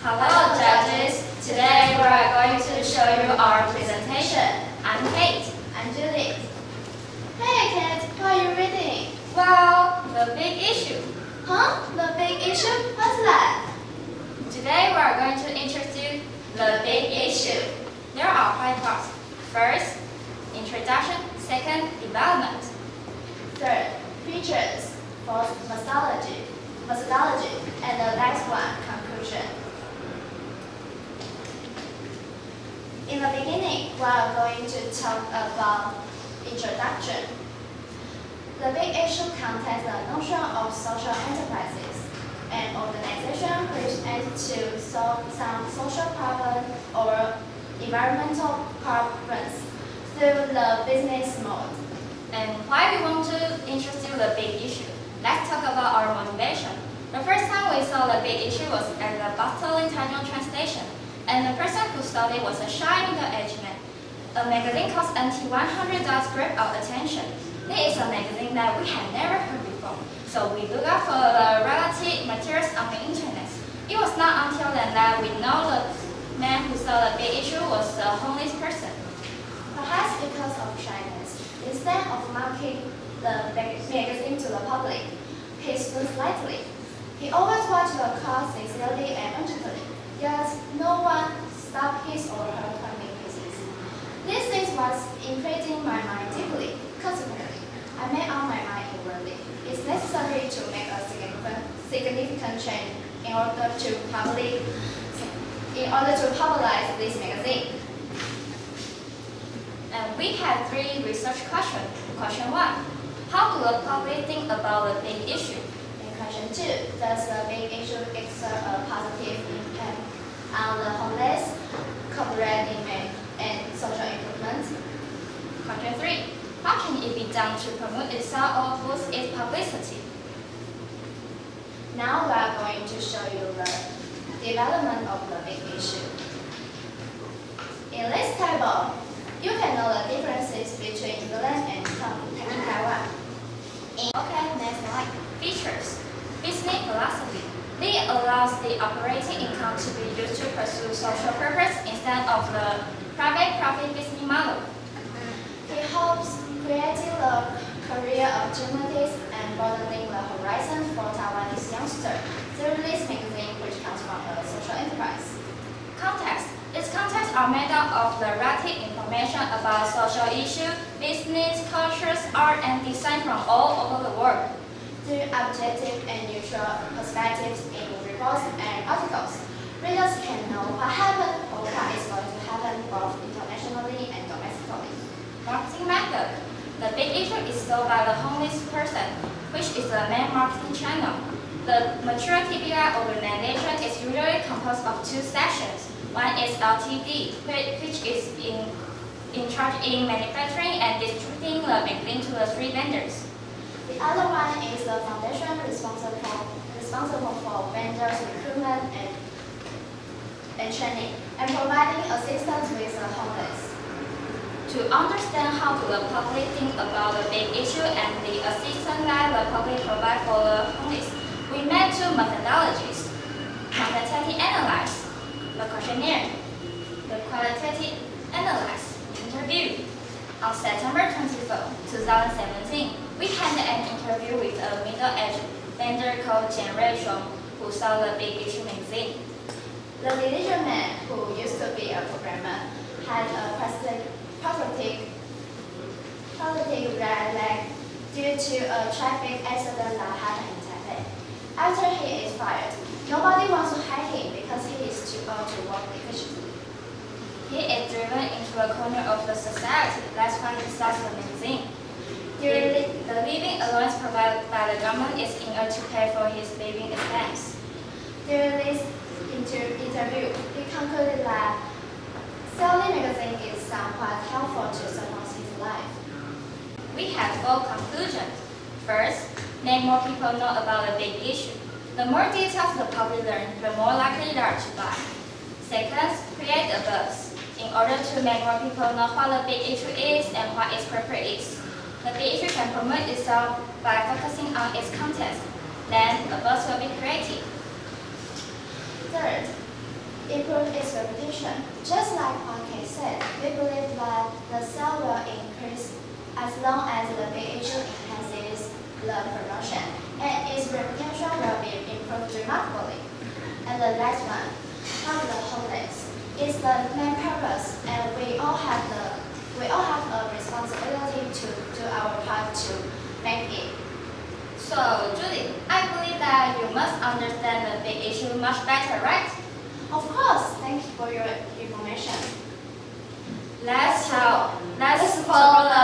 Hello, judges. Today we are going to show you our presentation. I'm Kate. I'm Julie. Hey, Kate, what are you reading? Well, the big issue. Huh? The big issue? What's that? Today we are going to introduce the big issue. There are 5 parts. First, introduction. Second, development. Third, features. Fourth, methodology. And the last one, conclusion. In the beginning, we are going to talk about introduction. The big issue contains the notion of social enterprises, an organization which aims to solve some social problem or environmental problems through the business mode. And why we want to introduce the big issue? Let's talk about our motivation. The first time we saw the big issue was at the best-selling Taiwan translation, and the person who started was a shy middle-aged man. A magazine cost NT $100 grabbed our attention. This is a magazine that we had never heard before, so we looked up for the related materials on the internet. It was not until then that we know the man who saw the big issue was a homeless person. Perhaps because of shyness, instead of marketing the magazine to the public, he stood slightly. He always watched the car sincerely and urgently, yet no one stopped his or her climbing pieces. This thing was imprinting my mind deeply. Consequently, I made up my mind inwardly. It's necessary to make a significant change in order to popularize this magazine. And we had 3 research questions. Question 1. How do the public think about the big issue? And question 2. Does the big issue exert a positive impact on the homeless, corporate image, and social improvement? Question 3. How can it be done to promote itself or boost its publicity? Now we are going to show you the development of the big issue. In this table, you can know the differences between England and Taiwan. Okay, next slide. Features. Business philosophy. It allows the operating income to be used to pursue social purpose instead of the private profit business model. It helps creating the career opportunities and broadening the horizon for Taiwanese youngsters through this magazine, which comes from a social enterprise. Context. Its contents are made up of the relative information about social issues, business, cultures, art, and design from all over the world. Through objective and neutral perspectives in reports and articles, readers can know what happened or what is going to happen both internationally and domestically. Marketing method. The big issue is sold by the homeless person, which is the main marketing channel. The mature TBI organization is usually composed of 2 sections. One is LTD, which is in charge in manufacturing and distributing the magazine to the street vendors. The other one is the foundation responsible for vendors' recruitment and training, and providing assistance with the homeless. To understand how the public think about the big issue and the assistance that the public provide for the homeless, we made 2 methodologies: quantitative analysis, the questionnaire, the qualitative analysis, interview. On September 24, 2017, we had an interview with a middle-aged vendor called Jian Ruisheng, who saw the Big Issue magazine. The diligent man, who used to be a programmer, had a prosthetic right leg due to a traffic accident that happened in Taipei. After he is fired, nobody wants to hire him because he is too old to work efficiently. He is driven into a corner of the society. That's why he starts the magazine. The living allowance provided by the government is in order to pay for his living expense. During this interview, he concluded that selling magazine is somewhat helpful to support his life. We have 4 conclusions. First, make more people know about the big issue. The more details the public learn, the more likely they are to buy. Second, create a buzz. In order to make more people know what the big issue is and what its purpose is. The big issue can promote itself by focusing on its content. Then, a buzz will be created. Third, improve its reputation. Just like Parquet said, we believe that the sale will increase as long as the big issue enhances the promotion, and its reputation will be improved remarkably. And the last one, help the homeless, is the main purpose, and we all have a responsibility to do our part to make it. So, Julie, I believe that you must understand the big issue much better, right? Of course, thank you for your information. Let's follow